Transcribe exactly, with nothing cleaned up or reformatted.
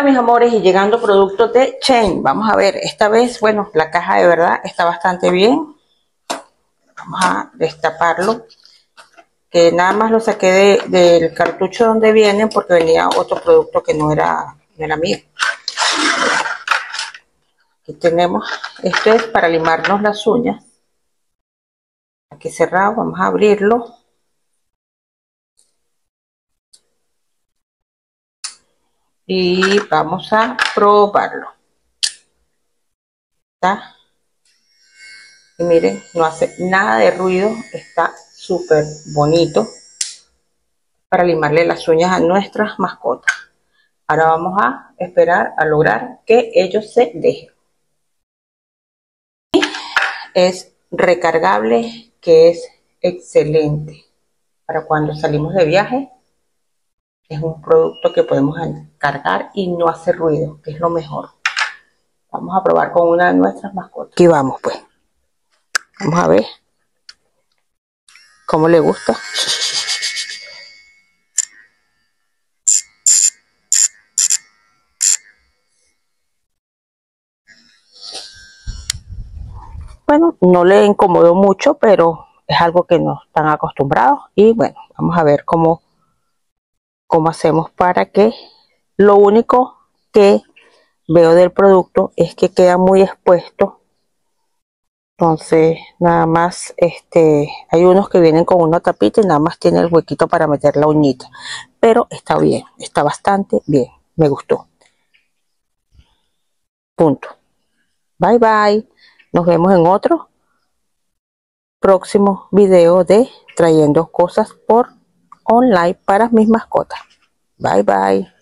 mis amores, y llegando productos de Shein. Vamos a ver, esta vez, bueno, la caja de verdad está bastante bien. Vamos a destaparlo, que nada más lo saqué de, del cartucho donde vienen porque venía otro producto que no era, no era mío. Aquí tenemos, esto es para limarnos las uñas. Aquí cerrado, vamos a abrirlo. Y vamos a probarlo. ¿Está? Y miren, no hace nada de ruido, está súper bonito para limarle las uñas a nuestras mascotas. Ahora vamos a esperar a lograr que ellos se dejen. Y es recargable, que es excelente para cuando salimos de viaje. Es un producto que podemos cargar y no hace ruido, que es lo mejor. Vamos a probar con una de nuestras mascotas. Aquí vamos pues. Vamos a ver cómo le gusta. Bueno, no le incomodó mucho, pero es algo que no están acostumbrados. Y bueno, vamos a ver cómo, cómo hacemos para que... Lo único que veo del producto es que queda muy expuesto. Entonces, nada más, este, hay unos que vienen con una tapita y nada más tiene el huequito para meter la uñita. Pero está bien, está bastante bien, me gustó. Punto. Bye bye. Nos vemos en otro próximo video de trayendo cosas por online para mis mascotas. Bye bye.